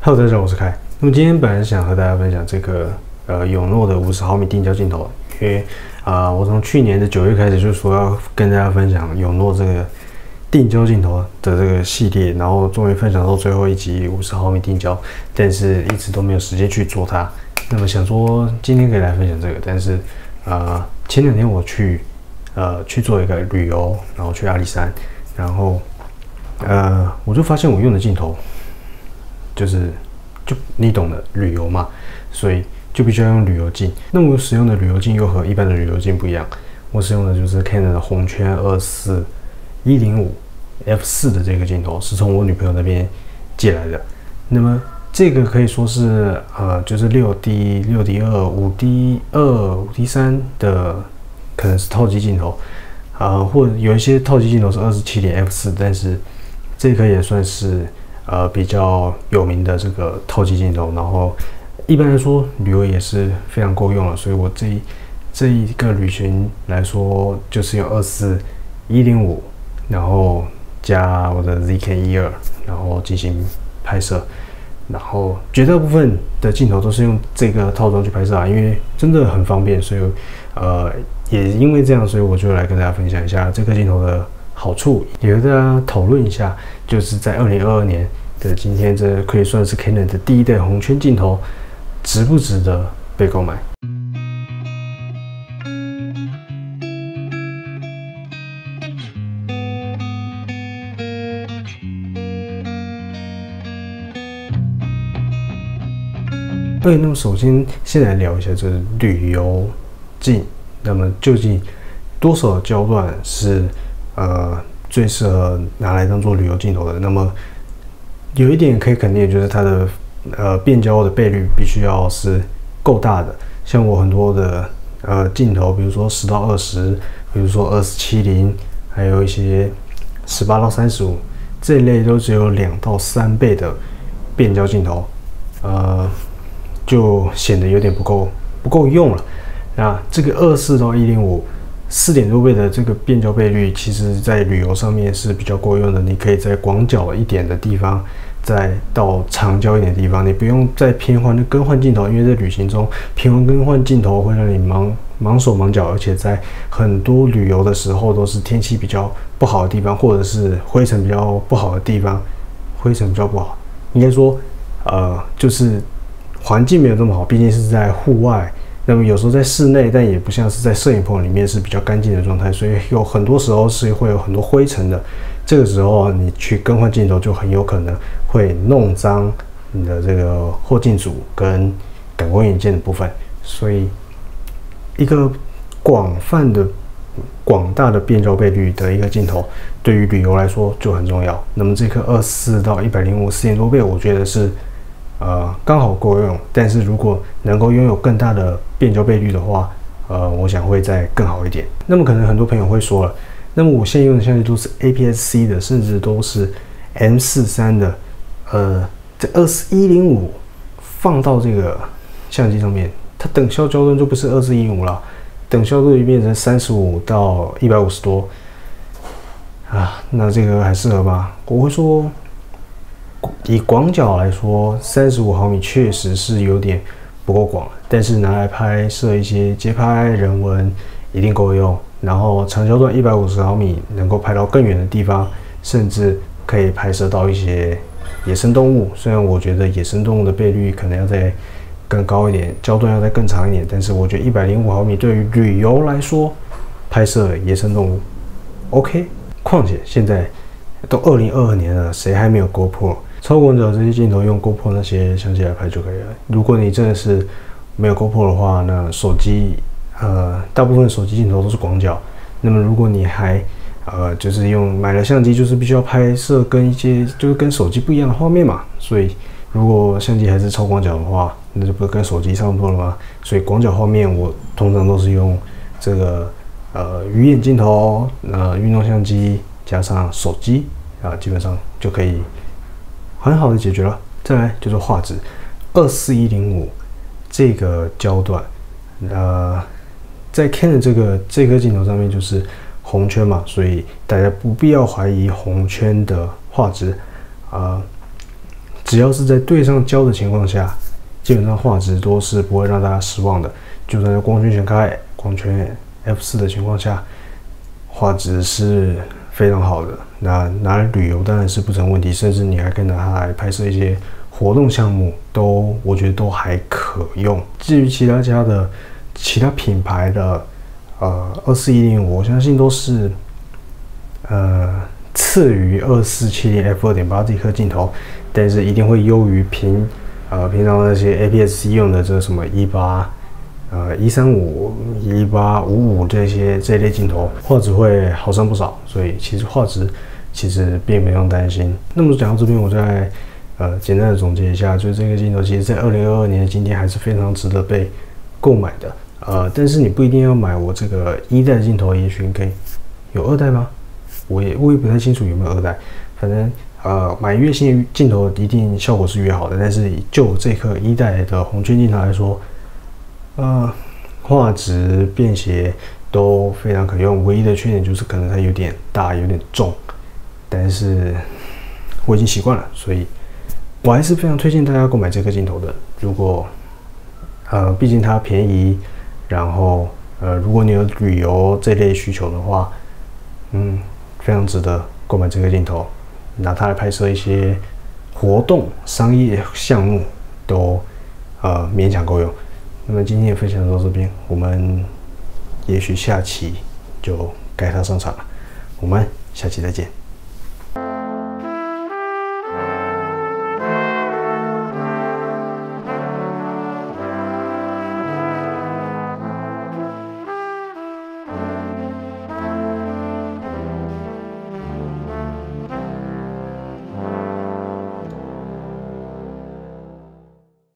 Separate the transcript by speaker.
Speaker 1: Hello， 大家好，我是凯。那么今天本来想和大家分享这个永诺的50毫米定焦镜头，因为我从去年的9月开始就说要跟大家分享永诺这个定焦镜头的这个系列，然后终于分享到最后一集50毫米定焦，但是一直都没有时间去做它。那么想说今天可以来分享这个，但是前2天我去做一个旅游，然后去阿里山，然后我就发现我用的镜头。就你懂的，旅游嘛，所以就必须要用旅游镜。那我使用的旅游镜又和一般的旅游镜不一样，我使用的就是 Canon 的红圈24-105 f4 的这个镜头，是从我女朋友那边借来的。那么这个可以说是就是6D、6D2、5D2、5D3 的，可能是套机镜头，或者有一些套机镜头是27.0 f4， 但是这个也算是。比较有名的这个套机镜头，然后一般来说旅游也是非常够用了，所以我这一个旅行来说，就是用24-105，然后加我的 ZK-E2，然后进行拍摄，然后绝大部分的镜头都是用这个套装去拍摄因为真的很方便，所以也因为这样，所以我就来跟大家分享一下这个镜头的好处，也和大家讨论一下，就是在2022年的今天，这可以算是 Canon 的第一代红圈镜头，值不值得被购买？对，那么首先先来聊一下这个旅游镜，那么究竟多少焦段是最适合拿来当做旅游镜头的？那么有一点可以肯定，就是它的变焦的倍率必须要是够大的。像我很多的镜头，比如说10到20，比如说24-70，还有一些18到35这一类，都只有2到3倍的变焦镜头，就显得有点不够用了。那这个24到105。4点多倍的这个变焦倍率，其实在旅游上面是比较够用的。你可以在广角一点的地方，再到长焦一点的地方，你不用再频繁的更换镜头，因为在旅行中频繁更换镜头会让你忙手忙脚，而且在很多旅游的时候都是天气比较不好的地方，或者是灰尘比较不好的地方，应该说就是环境没有这么好，毕竟是在户外。那么有时候在室内，但也不像是在摄影棚里面是比较干净的状态，所以有很多时候是会有很多灰尘的。这个时候你去更换镜头，就很有可能会弄脏你的这个后镜组跟感光元件的部分。所以一个广大的变焦倍率的一个镜头，对于旅游来说就很重要。那么这颗24到105 4点多倍，我觉得是刚好够用，但是如果能够拥有更大的变焦倍率的话，我想会再更好一点。那么可能很多朋友会说了，那么我现在用的相机都是 APS-C 的，甚至都是 M43 的，在24-105放到这个相机上面，它等效焦段就不是24-105了，等效度就变成35到150多那这个还适合吗？我会说。以广角来说，35毫米确实是有点不够广，但是拿来拍摄一些街拍、人文一定够用。然后长焦段150毫米能够拍到更远的地方，甚至可以拍摄到一些野生动物。虽然我觉得野生动物的倍率可能要再更高一点，焦段要再更长一点，但是我觉得105毫米对于旅游来说，拍摄野生动物 OK。况且现在都2022年了，谁还没有 GoPro？ 超广角这些镜头用 GoPro 那些相机来拍就可以了。如果你真的是没有 GoPro 的话，那手机大部分手机镜头都是广角。那么如果你还就是买了相机，就是必须要拍摄跟一些就是跟手机不一样的画面嘛。所以如果相机还是超广角的话，那就不是跟手机差不多了吗？所以广角画面我通常都是用这个鱼眼镜头、运动相机加上手机基本上就可以。很好的解决了。再来就是画质，24-105这个焦段，在 Canon 这颗镜头上面就是红圈嘛，所以大家不必要怀疑红圈的画质只要是在对上焦的情况下，基本上画质都是不会让大家失望的。就算在光圈全开、光圈 f4 的情况下，画质是非常好的。那拿来旅游当然是不成问题，甚至你还可以拿它来拍摄一些活动项目，我觉得都还可用。至于其他品牌的24-105，我相信都是次于2470 f2.8 这颗镜头，但是一定会优于平常那些 APS-C 用的这什么1.8、135、1.855这类镜头，画质会好上不少。所以其实画质并没用担心。那么讲到这边，我再简单的总结一下，就是这个镜头其实在2022年的今天还是非常值得被购买的。但是你不一定要买我这个1代的镜头，也许你可以有2代吗？我也不太清楚有没有2代。反正买越新的镜头一定效果是越好的，但是就这颗1代的红圈镜头来说，画质、便携都非常可用。唯一的缺点就是可能它有点大、有点重，但是我已经习惯了，所以我还是非常推荐大家购买这颗镜头的。如果毕竟它便宜，然后如果你有旅游这类需求的话，非常值得购买这个镜头，拿它来拍摄一些活动、商业项目都勉强够用。那么今天的分享到这边，我们也许下期就该它上场了。我们下期再见。